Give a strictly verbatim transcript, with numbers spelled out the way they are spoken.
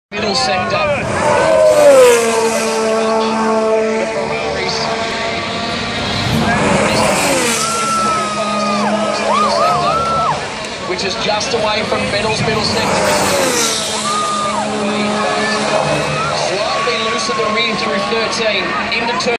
Middle sector. Which is just away from Vettel's middle sector. Slightly loose at the rear through thirteen. Into turn.